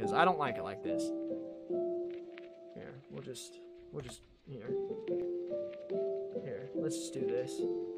because I don't like it like this. Here, we'll just, here. Here, let's just do this.